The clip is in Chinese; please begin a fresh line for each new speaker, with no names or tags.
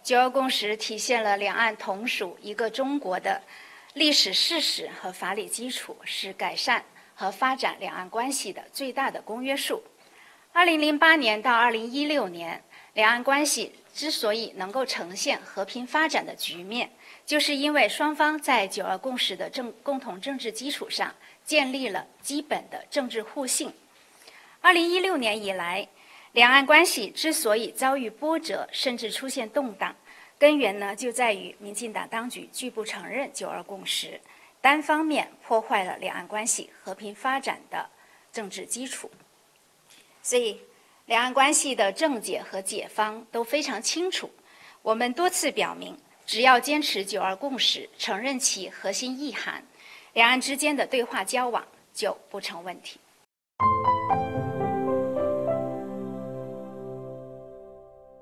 “九二共识”体现了两岸同属一个中国的历史事实和法理基础，是改善和发展两岸关系的最大的公约数。2008年到2016年，两岸关系之所以能够呈现和平发展的局面，就是因为双方在“九二共识”的共同政治基础上建立了基本的政治互信。2016年以来，两岸关系之所以遭遇波折，甚至出现动荡，根源呢就在于民进党当局拒不承认“九二共识”，单方面破坏了两岸关系和平发展的政治基础。所以，两岸关系的症结和解方都非常清楚。我们多次表明，只要坚持“九二共识”，承认其核心意涵，两岸之间的对话交往就不成问题。